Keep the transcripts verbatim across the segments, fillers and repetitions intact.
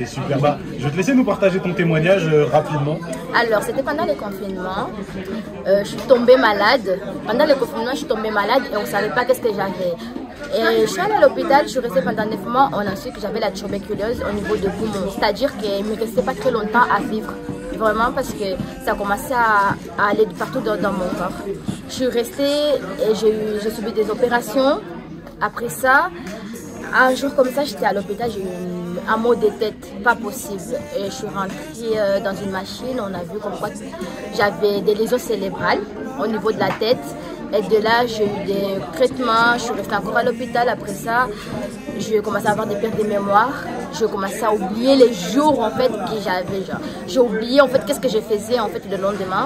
Ok, super. Bah, je vais te laisser nous partager ton témoignage euh, rapidement. Alors, c'était pendant le confinement. Euh, je suis tombée malade. Pendant le confinement, je suis tombée malade et on ne savait pas qu'est-ce que j'avais. Et je suis allée à l'hôpital, je suis restée pendant neuf mois. On a su que j'avais la tuberculose au niveau de poumon. C'est-à-dire qu'il ne me restait pas très longtemps à vivre. Vraiment parce que ça commençait à, à aller de partout dans, dans mon corps. Je suis restée et j'ai subi des opérations. Après ça, un jour comme ça, j'étais à l'hôpital, j'ai eu un mot de tête, pas possible. Et je suis rentrée euh, dans une machine, on a vu comme quoi j'avais des lésions cérébrales au niveau de la tête. Et de là, j'ai eu des traitements, je suis restée encore à l'hôpital. Après ça, j'ai commencé à avoir des pertes de mémoire. J'ai commencé à oublier les jours en fait que j'avais. J'ai oublié en fait qu'est-ce que je faisais en fait le lendemain.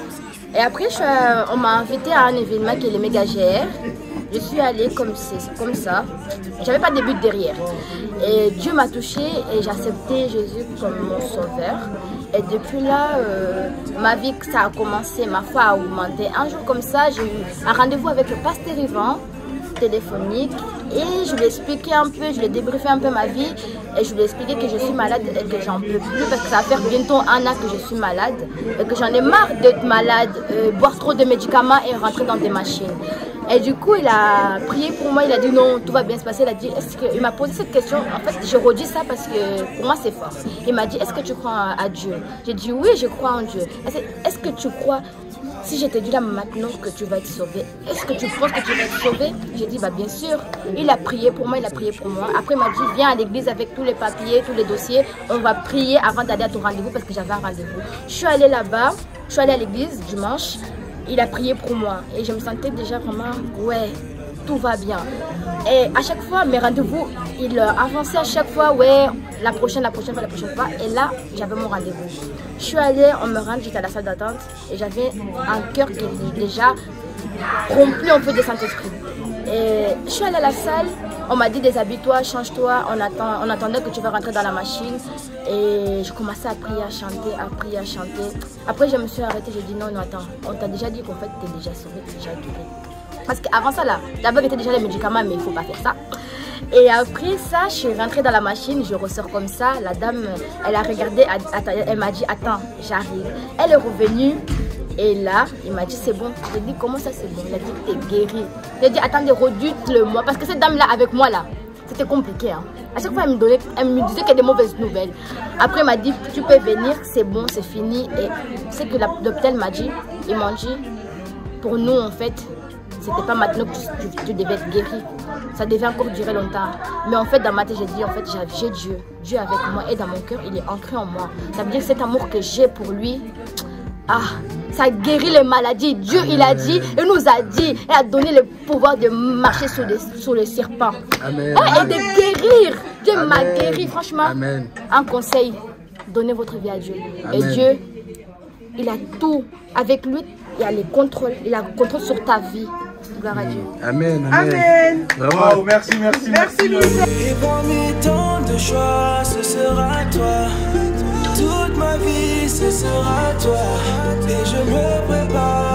Et après, je suis, on m'a invité à un événement qui est le Méga G R. Je suis allée comme, comme ça. J'avais pas de but derrière. Et Dieu m'a touchée et j'ai accepté Jésus comme mon sauveur. Et depuis là, euh, ma vie, ça a commencé, ma foi a augmenté. Un jour comme ça, j'ai eu un rendez-vous avec le pasteur Yvan, téléphonique. Et je lui ai expliqué un peu, je lui ai débriefé un peu ma vie. Et je lui ai expliqué que je suis malade et que j'en peux plus parce que ça va faire bientôt un an que je suis malade. Et que j'en ai marre d'être malade, euh, boire trop de médicaments et rentrer dans des machines. Et du coup, il a prié pour moi, il a dit non, tout va bien se passer. Il a dit, est-ce que... Il m'a posé cette question, en fait, je redis ça parce que pour moi c'est fort. Il m'a dit, est-ce que tu crois à Dieu? J'ai dit, oui, je crois en Dieu. Est-ce que tu crois, si je te dis là maintenant que tu vas être sauvé, est-ce que tu penses que tu vas être sauvé? J'ai dit, bah bien sûr. Il a prié pour moi, il a prié pour moi. Après, il m'a dit, viens à l'église avec tous les papiers, tous les dossiers. On va prier avant d'aller à ton rendez-vous parce que j'avais un rendez-vous. Je suis allée là-bas, je suis allée à l'église dimanche. Il a prié pour moi et je me sentais déjà vraiment, ouais, tout va bien. Et à chaque fois, mes rendez-vous, il avançait à chaque fois, ouais, la prochaine, la prochaine fois, la prochaine fois. Et là, j'avais mon rendez-vous. Je suis allée, on me rend, j'étais à la salle d'attente et j'avais un cœur qui était déjà rempli un peu de Saint-Esprit. Et je suis allée à la salle, on m'a dit déshabille-toi, change-toi, on, attend, on attendait que tu vas rentrer dans la machine. Et je commençais à prier, à chanter, à prier, à chanter. Après, je me suis arrêtée, j'ai dit non, non, attends, on t'a déjà dit qu'en fait, tu es déjà sauvé, tu es déjà guéri. Parce qu'avant ça, là, j'avais été déjà les médicaments, mais il ne faut pas faire ça. Et après ça, je suis rentrée dans la machine, je ressors comme ça. La dame, elle a regardé, elle m'a dit, attends, j'arrive. Elle est revenue. Et là, il m'a dit, c'est bon. J'ai dit, comment ça, c'est bon? Il a dit, t'es guéri. J'ai dit, attendez, redute-le moi. Parce que cette dame-là, avec moi, là, c'était compliqué. Hein. À chaque fois, elle me, donnait, elle me disait qu'il y a des mauvaises nouvelles. Après, elle m'a dit, tu peux venir, c'est bon, c'est fini. Et c'est que l'hôpital m'a dit, ils m'ont dit, pour nous, en fait, c'était pas maintenant que tu, tu, tu devais être guéri. Ça devait encore durer longtemps. Mais en fait, dans ma tête, j'ai dit, en fait, j'ai Dieu. Dieu avec moi et dans mon cœur, il est ancré en moi. Ça veut dire que cet amour que j'ai pour lui, ah, ça guérit les maladies. Dieu, il a dit, il nous a dit, il a donné le pouvoir de marcher sur les, sur les serpents. Amen. Et de guérir. Dieu m'a guéri, franchement. Amen. Un conseil, donnez votre vie à Dieu. Amen. Et Dieu, il a tout. Avec lui, il a le contrôle. Il a le contrôle sur ta vie. Gloire à Dieu. Amen. Amen. Amen. Wow, merci, merci, merci. merci. Et parmi tant de choix, ce sera toi. Toute ma vie, ce sera toi. Et je me prépare.